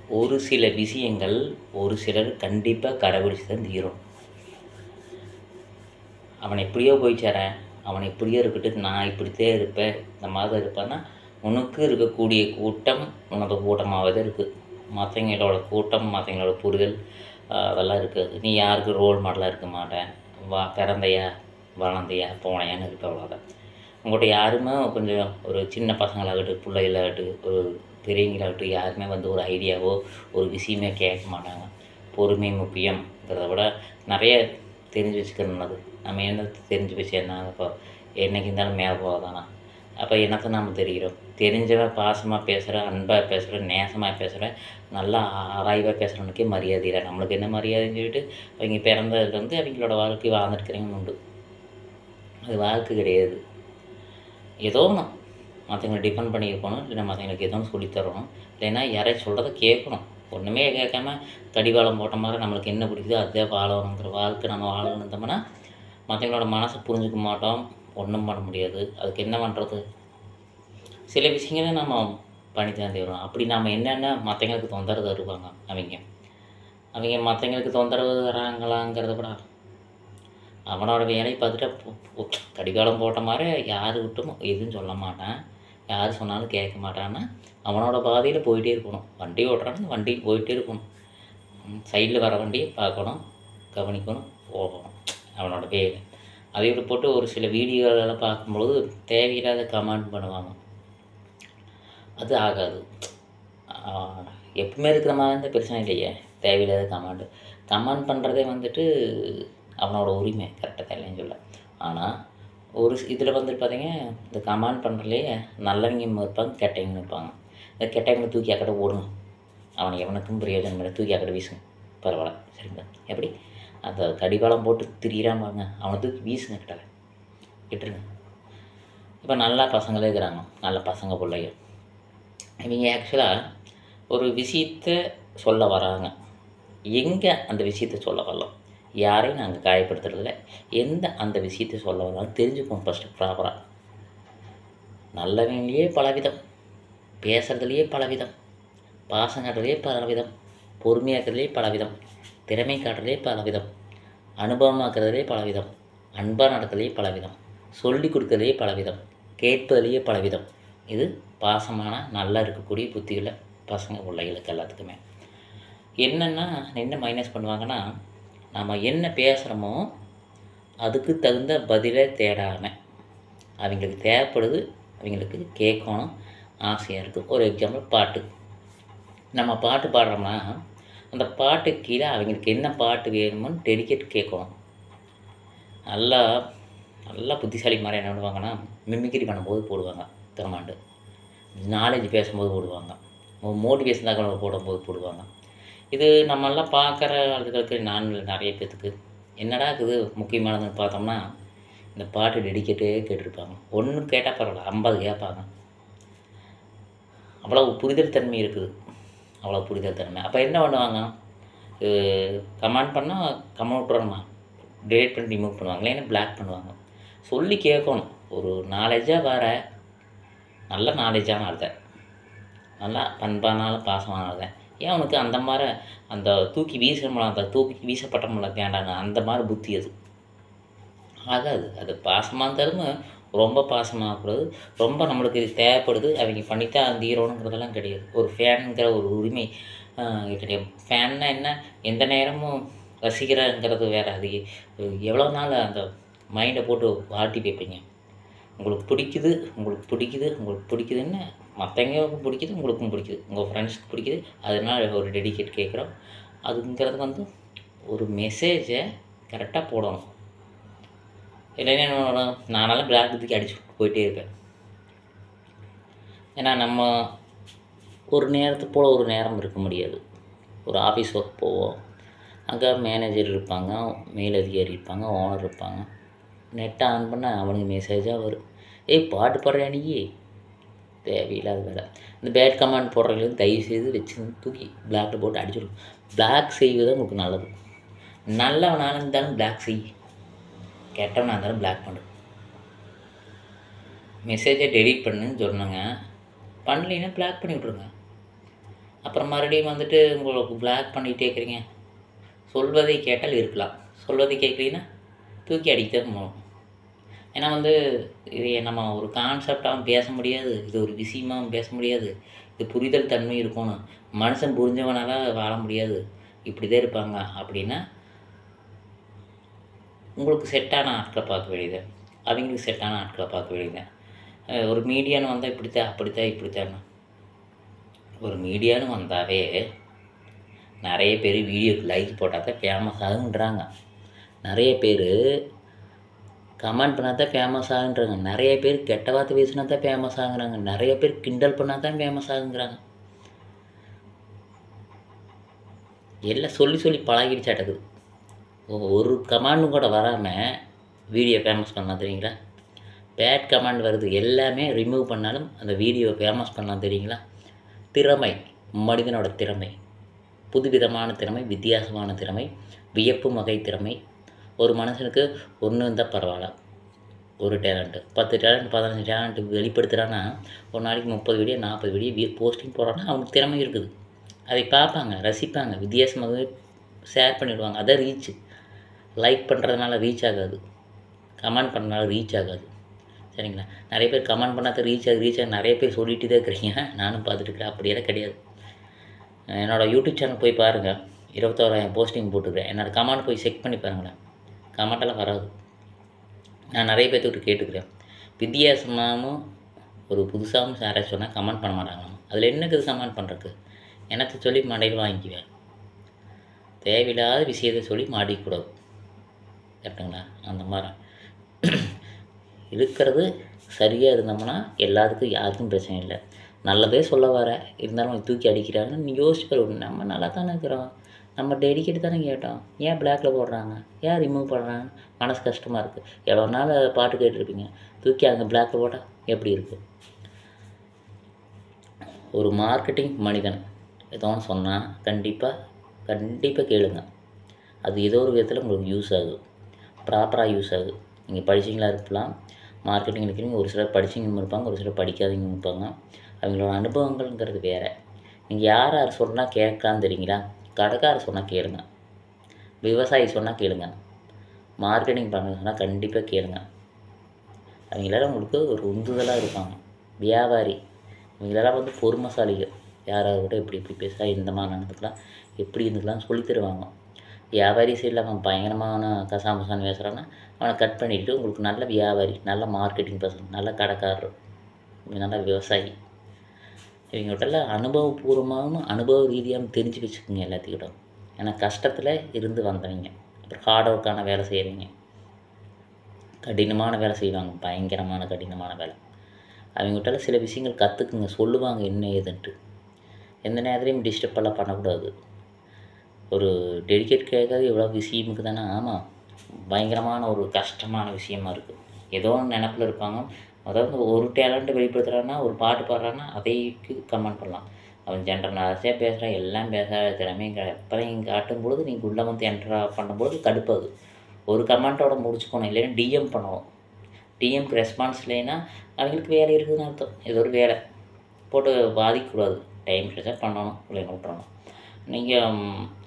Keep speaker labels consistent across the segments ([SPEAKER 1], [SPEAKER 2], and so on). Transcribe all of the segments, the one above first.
[SPEAKER 1] ஒரு சில விஷயங்கள் ஒரு சிலர் கண்டிப்பாக கடைபிடிச்சு தான் தீரும். அவன் எப்படியோ போய் சேரேன், அவன் எப்படியோ இருக்கட்டும், நான் இப்படித்தான் இருப்பேன், இந்த மாதிரி தான் இருப்பேன்னா, உனக்கு இருக்கக்கூடிய கூட்டம் உனது கூட்டமாகவே தான் இருக்குது. மற்றவங்களோட கூட்டம், மற்றவங்களோட புரிதல் அதெல்லாம் இருக்காது. நீ யாருக்கு ரோல் மாடலாக இருக்க மாட்டேன். பிறந்தையா, வளர்ந்தையா, போனையான்னு இருப்ப, அவ்வளோதான். உங்கள்கிட்ட யாருமே கொஞ்சம் ஒரு சின்ன பசங்களாகட்டும், பிள்ளைகளாகட்டும், ஒரு பெரியவங்களாகட்டும் யாருமே வந்து ஒரு ஐடியாவோ, ஒரு விஷயமே கேட்க மாட்டாங்க. பொறுமை முக்கியங்கிறத விட நிறைய தெரிஞ்சு வச்சுக்கிறது நல்லது. நம்ம என்ன தெரிஞ்சு வச்சு என்ன இப்போ என்றைக்கு இருந்தாலும் மேலே போகிறதானா? அப்போ என்னத்தை நம்ம தெரிகிறோம்? தெரிஞ்சவன் பாசமாக பேசுகிறேன், அன்பாக பேசுகிறேன், நேசமாக பேசுகிறேன், நல்லா ஆராய்வாக பேசுகிறவனுக்கே மரியாதை இல்லை. நம்மளுக்கு என்ன மரியாதைன்னு சொல்லிட்டு அவங்க பிறந்ததுக்கு வந்து அவங்களோட வாழ்க்கை வாழ்ந்துருக்கிறவங்க உண்டு. அது வாழ்க்கை கிடையாது. ஏதோ ஒன்று மற்றவங்கள டிபெண்ட் பண்ணி இருக்கணும், இல்லைன்னா மற்றவங்களுக்கு ஏதோ ஒன்று சொல்லித்தரணும், இல்லைன்னா யாரையும் சொல்கிறத கேட்கணும். ஒன்றுமே கேட்காம கடிவாளம் போட்ட மாதிரி நம்மளுக்கு என்ன பிடிக்குதோ அதே வாழணுங்கிற வாழ்க்கை நம்ம வாழணுந்தோம்னா மற்றவங்களோட மனசை புரிஞ்சுக்க மாட்டோம், ஒன்றும் பண்ண முடியாது. அதுக்கு என்ன பண்ணுறது? சில விஷயங்களை நம்ம பண்ணித்தான் தருவோம். அப்படி நம்ம என்னென்ன மற்றவங்களுக்கு தொந்தரவு தருவாங்க அவங்க மற்றவங்களுக்கு தொந்தரவு தராங்களாங்கிறத விட அவனோட வேலையை பார்த்துட்டு கடிகாலம் போட்ட மாதிரி யாருக்கிட்டும் எதுவும் சொல்ல மாட்டான், யார் சொன்னாலும் கேட்க மாட்டான்னா அவனோட பாதையில் போயிட்டே இருக்கணும். வண்டி ஓட்டுறான்னு வண்டி போயிட்டே இருக்கணும். சைடில் வர வண்டியை பார்க்கணும், கவனிக்கணும், போகணும். அவனோட வேலை. அதை விட்டு போட்டு ஒரு சில வீடியோகளெல்லாம் பார்க்கும்பொழுது தேவையில்லாத கமெண்ட் பண்ணுவாங்க. அது ஆகாது. எப்பவுமே இருக்கிற மாதிரி இந்த பிரச்சனை இல்லையே. தேவையில்லாத கமெண்ட் பண்ணுறதே வந்துட்டு அவனோட உரிமை, கரெக்டாக இல்லைன்னு சொல்ல. ஆனால் ஒரு இதில் வந்துட்டு பார்த்தீங்க, இந்த கமெண்ட் பண்ணுறதுலேயே நல்லவங்க இருப்பாங்க, கெட்டவங்க இருப்பாங்க. இந்த கெட்டவங்களை தூக்கி அக்கடை ஓடுங்க, அவனை எவனுக்கும் பிரயோஜனம் இல்லை, தூக்கி அக்கடை வீசுங்க, பரவாயில்ல, சரிங்களா? எப்படி அந்த கடிவாளம் போட்டு திரியிறான் பாருங்க, அவனை தூக்கி வீசுங்க, கிட்ட விட்டுருங்க. இப்போ நல்லா பசங்களே இருக்கிறாங்க, நல்ல பசங்க பிள்ளைங்க. இவங்க ஆக்சுவலாக ஒரு விஷயத்தை சொல்ல வராங்க. எங்கே அந்த விஷயத்தை சொல்ல வரலாம், யாரையும் நாங்கள் காயப்படுத்துறதில்ல. அந்த விஷயத்தை சொல்ல வராலும் தெரிஞ்சுக்கோங்க ஃபஸ்ட்டு ப்ராப்பராக. நல்லவங்களையே பலவிதம், பேசுகிறதுலையே பலவிதம், பாசம் காட்டுறதுலேயே பலவிதம், பொறுமையாக்குறதுலேயே பலவிதம், திறமை காட்டுறதுலேயே பலவிதம், அனுபவமாக்குறதுலேயே பலவிதம், அன்பாக நடத்துறதுலேயே பலவிதம், சொல்லி கொடுக்கறதுலேயே பலவிதம், கேட்பதுலேயே பலவிதம். இது பாசமான நல்லா இருக்கக்கூடிய புத்திகளை பசங்க பிள்ளைகளுக்கு எல்லாத்துக்குமே. என்னென்னா என்ன மைனஸ் பண்ணுவாங்கன்னா, நம்ம என்ன பேசுகிறோமோ அதுக்கு தகுந்த பதிலை தேடாமல் அவங்களுக்கு தேவைப்படுது, அவங்களுக்கு கேட்கணும் ஆசையாக இருக்குது. ஒரு எக்ஸாம்பிள் பாட்டு. நம்ம பாட்டு பாடுறோம்னா அந்த பாட்டுக்கு கீழே அவங்களுக்கு என்ன பாட்டு வேணுமோன்னு டெடிக்கேட் கேட்கணும். நல்லா நல்லா புத்திசாலி மாதிரி என்ன பண்ணுவாங்கன்னா, மிமிக்ரி பண்ணும்போது போடுவாங்க கமாண்டு, நாலேஜ் பேசும்போது போடுவாங்க, மோட்டிவேஷன் தகவல் போடும்போது போடுவாங்க. இது நம்மெல்லாம் பார்க்குற ஆளுகளுக்கு நிறைய பேர்த்துக்கு என்னடா இருக்குது முக்கியமானதுன்னு பார்த்தோம்னா, இந்த பாட்டு டெடிக்கேட்டே கேட்டிருப்பாங்க. ஒன்று கேட்டால் பரவாயில்ல, 50 கேட்பாங்க. அவ்வளோ புரிதல் தன்மை இருக்குது, அவ்வளோ புரிதல் தன்மை. அப்போ என்ன பண்ணுவாங்க, கமெண்ட் பண்ணால் கமெண்ட் விட்றணுமா, டெலிட் பண்ணி ரிமூவ் பண்ணுவாங்க, இல்லைன்னா பிளாக் பண்ணுவாங்க. சொல்லி கேட்கணும். ஒரு நாலேஜாக வர நல்ல நாலேஜான ஆள் தான், நல்லா பண்பானாலும் பாசமான ஆள் தான். ஏன் அவனுக்கு அந்த மாதிரி அந்த தூக்கி வீசணும்ல, அந்த தூக்கி வீசப்பட்டோம்ல வேண்டாங்க, அந்த மாதிரி புத்தி அது ஆகாது. அது பாசமாக இருந்தாலும் ரொம்ப பாசமாகக்கூடாது, ரொம்ப நம்மளுக்கு இது தேவைப்படுது அவங்க பண்ணித்தான் அந்த ஹீரோனுங்கிறதெல்லாம் கிடையாது. ஒரு ஃபேனுங்கிற ஒரு உரிமை கிடையாது. ஃபேன்னா என்ன, எந்த நேரமும் ரசிக்கிறங்கிறது வேறு. அது எவ்வளோ நாள் அந்த மைண்டை போட்டு வாட்டி வைப்பீங்க. உங்களுக்கு பிடிக்குது, உங்களுக்கு பிடிக்குது, உங்களுக்கு பிடிக்குதுன்னு மற்றவங்களுக்கும் பிடிக்குது, உங்களுக்கும் பிடிக்குது, உங்கள் ஃப்ரெண்ட்ஸுக்கு பிடிக்குது, அதனால் ஒரு டெடிக்கேட் கேட்குறோம். அதுங்கிறது வந்து ஒரு மெசேஜை கரெக்டாக போடணும். இல்லைன்னா என்ன, நானெல்லாம் பிளாக் தூக்கி அடிச்சு போயிட்டே இருப்பேன். ஏன்னா நம்ம ஒரு நேரத்துக்கு போல் ஒரு நேரம் இருக்க முடியாது. ஒரு ஆஃபீஸ் ஒர்க் போவோம், அங்கே மேனேஜர் இருப்பாங்க, மேலதிகாரி இருப்பாங்க, ஓனர் இருப்பாங்க. நெட்டை ஆன் பண்ணால் அவனுக்கு மெசேஜாக வரும், ஏய் பாட்டு பாடுறியா நீ, தேவையில்லாத வேலை. இந்த பேட் கமெண்ட் போடுறவங்களுக்கு தயவுசெய்து வச்சு தூக்கி பிளாக்கில் போட்டு அடிச்சிடும். பிளாக் செய்வது உங்களுக்கு நல்லது. நல்லவனாக இருந்தாலும் பிளாக் செய், கெட்டவனாக இருந்தாலும் பிளாக் பண்ணு. மெசேஜை டெலீட் பண்ணுன்னு சொன்னாங்க, பண்ணலைன்னா பிளாக் பண்ணி விட்ருங்க. அப்புறம் மறுபடியும் வந்துட்டு உங்களுக்கு பிளாக் பண்ணிகிட்டே இருக்கிறீங்க. சொல்வதை கேட்டால் இருக்கலாம், சொல்வதை கேட்கலீன்னா தூக்கி அடிக்கத்தான் போகணும். ஏன்னா வந்து இது நம்ம ஒரு கான்செப்டாகவும் பேச முடியாது, இது ஒரு விஷயமாகவும் பேச முடியாது. இது புரிதல் தன்மை இருக்கணும். மனுஷன் புரிஞ்சவனால வாழ முடியாது, இப்படி தான் இருப்பாங்க அப்படின்னா உங்களுக்கு செட்டான ஆட்களை பார்க்க வேண்டியது, அவங்களுக்கு செட்டான ஆட்களை பார்க்க வேண்டியது. ஒரு மீடியான்னு வந்தால் இப்படித்தான் அப்படித்தான் இப்படித்தான். ஒரு மீடியான்னு வந்தாவே நிறைய பேர் வீடியோக்கு லைக் போட்டால் தான் ஃபேமஸ் ஆகுன்றாங்க, நிறைய பேர் கமெண்ட் பண்ணால் தான் ஃபேமஸ் ஆகுன்றாங்க, நிறைய பேர் கெட்ட வார்த்தை பேசினா தான் ஃபேமஸ் ஆகுறாங்க, நிறைய பேர் கிண்டல் பண்ணால் தான் ஃபேமஸ் ஆகுங்கிறாங்க. எல்லாம் சொல்லி சொல்லி பழகிடுச்சாட்டது. ஒரு கமாண்டும் கூட வராமல் வீடியோ ஃபேமஸ் பண்ணலாம் தெரியுங்களா? பேட் கமாண்ட் வருது, எல்லாமே ரிமூவ் பண்ணாலும் அந்த வீடியோ ஃபேமஸ் பண்ணலாம் தெரியுங்களா? திறமை, மனிதனோட திறமை, புதுவிதமான திறமை, வித்தியாசமான திறமை, வியப்பு வகை திறமை. ஒரு மனுஷனுக்கு ஒன்று இருந்தால் பரவாயில்ல, ஒரு டேலண்ட்டு 10 டேலண்ட் 15 டேலண்ட் வெளிப்படுத்துகிறான்னா ஒரு நாளைக்கு 30 வீடியோ 40 வீடியோ போஸ்டிங் போடுறான்னா அவனுக்கு திறமை இருக்குது. அதை பார்ப்பாங்க, ரசிப்பாங்க, வித்தியாசமாகவே ஷேர் பண்ணிவிடுவாங்க. அதான் ரீச்சு. லைக் பண்ணுறதுனால ரீச் ஆகாது, கமெண்ட் பண்ணுறதுனால ரீச் ஆகாது, சரிங்களா? நிறைய பேர் கமெண்ட் பண்ணாத ரீச் ஆகுது நிறைய பேர் சொல்லிட்டு தான் இருக்கிறீங்க, நானும் பார்த்துட்டு இருக்கிறேன். அப்படியெல்லாம் கிடையாது. என்னோடய யூடியூப் சேனல் போய் பாருங்கள், 21,000 போஸ்டிங் போட்டுக்கிறேன். என்னோடய கமெண்ட் போய் செக் பண்ணி பாருங்களேன், கமெண்ட்டெல்லாம் வராது. நான் நிறைய பேர்த்துக்கிட்ட கேட்டுக்கிறேன், வித்தியாசமாகவும் ஒரு புதுசாகவும் யாராச்சும் சொன்னால் கமெண்ட் பண்ண மாட்டாங்களாம். அதில் என்னக்கு கமெண்ட் பண்ணுறக்கு? எனக்கு சொல்லி மண்டையில் வாங்கிக்குவேன். தேவையில்லாத விஷயத்தை சொல்லி மாட்டிக்கூடாது, கரெக்டுங்களா? அந்த மாதிரி இருக்கிறது சரியாக இருந்தோம்னா எல்லாத்துக்கும் யாருக்கும் பிரச்சனை இல்லை. நல்லதே சொல்ல வர இருந்தாலும் தூக்கி அடிக்கிறாங்கன்னு நீ யோசிச்சு பாரு. நம்ம நல்லா தானே இருக்கிறோம், நம்ம டெடிக்கேட் தானே கேட்டோம், ஏன் பிளாக்கில் போடுறாங்க, ஏன் ரிமூவ் பண்ணுறாங்க? மனசு கஷ்டமாக இருக்குது. எவ்வளோ நாள் பாட்டு கேட்டிருப்பீங்க, தூக்கி அங்கே பிளாக்கில் போட்டால் எப்படி இருக்குது? ஒரு மார்க்கெட்டிங் மனிதன் ஏதோ ஒன்று சொன்னால் கண்டிப்பாக கேளுங்க. அது ஏதோ ஒரு விதத்தில் உங்களுக்கு யூஸ் ஆகுது, ப்ராப்பராக யூஸ் ஆகுது. நீங்கள் படிச்சிங்களா இருக்கலாம், மார்க்கெட்டிங் இருக்கிறீங்க, ஒரு சிலர் படிச்சிங்க இருப்பாங்க, ஒரு சிலர் படிக்காதவங்க இருப்பாங்க. அவங்களோட அனுபவங்கள்ங்கிறது வேறு. நீங்கள் யார் யார் சொன்னால் கேட்கலான்னு தெரியுங்களா? கடைக்காரர் சொன்னால் கேளுங்க, விவசாயி சொன்னால் கேளுங்க, மார்க்கெட்டிங் பண்ண சொன்னால் கண்டிப்பாக கேளுங்க. அவங்களெல்லாம் உங்களுக்கு ஒரு உந்துதலாக இருப்பாங்க. வியாபாரி இவங்களெல்லாம் வந்து பொறுமைசாலிகள். யாராவது கூட எப்படி பேசுகிறா, இந்த மாதிரி நடந்துக்கலாம், எப்படி இருந்துக்கலாம்னு சொல்லி தருவாங்க. வியாபாரி சைடில் அவன் பயங்கரமான கசாமசான்னு பேசுகிறான்னா அவனை கட் பண்ணிவிட்டு உங்களுக்கு நல்ல வியாபாரி, நல்ல மார்க்கெட்டிங் பர்சன், நல்ல கடைக்காரர், நல்ல விவசாயி, இவங்ககிட்டலாம் அனுபவபூர்வமாகவும் அனுபவ ரீதியாகவும் தெரிஞ்சு வச்சுக்கோங்க எல்லாத்துக்கிட்டும். ஏன்னா கஷ்டத்தில் இருந்து வந்தவங்க, அப்புறம் ஹார்ட் ஒர்க்கான வேலை செய்கிறவங்க, கடினமான வேலை செய்வாங்க, பயங்கரமான கடினமான வேலை. அவங்ககிட்டலாம் சில விஷயங்கள் கற்றுக்குங்க, சொல்லுவாங்க என்ன ஏதுன்ட்டு. எந்த நேரத்துலையும் டிஸ்டர்பெல்லாம் பண்ணக்கூடாது. ஒரு டெடிக்கேட் கேட்காது எவ்வளோ விஷயமுக்கு தானே. ஆமாம், பயங்கரமான ஒரு கஷ்டமான விஷயமா இருக்குது. ஏதோ ஒன்று நினப்பில் இருப்பாங்க. அதாவது ஒரு டேலண்ட்டு வெளிப்படுத்துகிறான்னா, ஒரு பாட்டு பாடுறான்னா அதைக்கு கமெண்ட் பண்ணலாம். அவன் ஜென்ரல் நாலேஜாக பேசுகிறான், எல்லாம் பேசாத திறமையும் எப்போதையும் காட்டும்பொழுது நீங்கள் உள்ளே வந்து என்ட்ரா பண்ணும்போது கடுப்பாகுது. ஒரு கமெண்ட்டோட முடிச்சுக்கணும், இல்லைன்னா டிஎம் பண்ணுவோம். டிஎம்க்கு ரெஸ்பான்ஸ் இல்லைன்னா அவங்களுக்கு வேலை இருக்குதுன்னு அர்த்தம். ஏதோ ஒரு வேலை போட்டு பாதிக்கக்கூடாது. டைம் கிடைச்சா பண்ணணும், இல்லைன்னு விட்டுறணும். நீங்கள்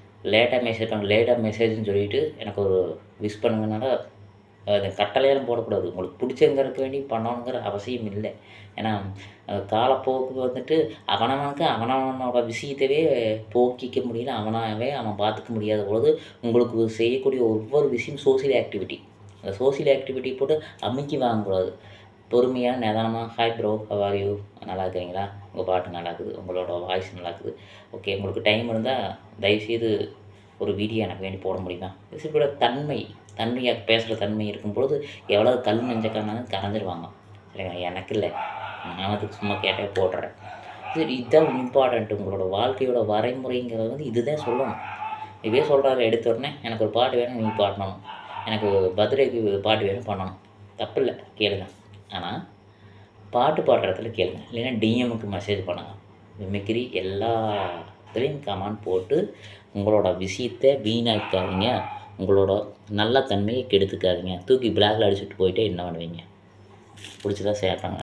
[SPEAKER 1] லேட்டாக மெசேஜ்னு சொல்லிவிட்டு எனக்கு ஒரு விஷ் பண்ணுங்கனால அது கட்டளையெல்லாம் போடக்கூடாது. உங்களுக்கு பிடிச்சங்கிறதுக்கு வேண்டி பண்ணணுங்கிற அவசியம் இல்லை. ஏன்னா காலப்போக்கு வந்துட்டு அவனவனோட விஷயத்தவே போக்கிக்க முடியல, அவன் பார்த்துக்க முடியாத பொழுது உங்களுக்கு செய்யக்கூடிய ஒவ்வொரு விஷயம் சோசியல் ஆக்டிவிட்டி. அந்த சோசியல் ஆக்டிவிட்டி போட்டு அமுக்கி வாங்கக்கூடாது. பொறுமையாக நிதானமாக, hi bro, how are you, நல்லா இருக்கிறீங்களா, உங்கள் பாட்டு நல்லா இருக்குது, உங்களோட வாய்ஸ் நல்லா இருக்குது, ஓகே உங்களுக்கு டைம் இருந்தால் தயவுசெய்து ஒரு வீடியோ எனக்கு வேண்டி போட முடியுமா? இப்படி தன்மையாக பேசுகிற தன்மை இருக்கும்பொழுது எவ்வளோ கல் நெஞ்சக்காரனாலும் கரைஞ்சிருவாங்க, சரிங்களா? எனக்கு இல்லை, நான் அதுக்கு சும்மா கேட்டே போடுறேன். சரி, இதுதான் இம்பார்ட்டண்ட்டு. உங்களோட வாழ்க்கையோட வரைமுறைங்கிறது வந்து இதுதான் சொல்லணும். இதே சொல்கிறாரு எடுத்த உடனே எனக்கு ஒரு பாட்டு வேணும், நீ பாடணும், எனக்கு பர்த்டேக்கு பாட்டு வேணும் பண்ணணும், தப்பு இல்லை, கேளுங்க. ஆனால் பாட்டு பாடுற இடத்துல கேளுங்க, இல்லைன்னா டிஎம்முக்கு மெசேஜ் பண்ணுங்கள். மிமிக்ரி எல்லா இதுலேயும் கமெண்ட் போட்டு உங்களோட விஷயத்தை வீணாக்காதீங்க, உங்களோட நல்ல தன்மையை கெடுத்துக்காதீங்க. தூக்கி பிளாக்ல அடிச்சுட்டு போயிட்டே என்ன பண்ணுவீங்க? பிடிச்சதா சேர்ப்பாங்க.